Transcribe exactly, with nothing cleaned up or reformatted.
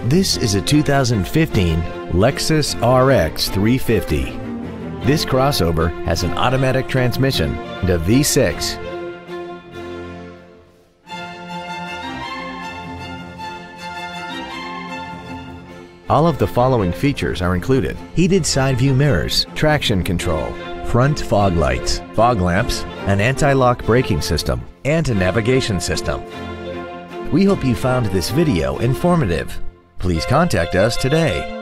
This is a two thousand fifteen Lexus R X three fifty. This crossover has an automatic transmission and a V six. All of the following features are included: heated side view mirrors, traction control, front fog lights, fog lamps, an anti-lock braking system, and a navigation system. We hope you found this video informative. Please contact us today.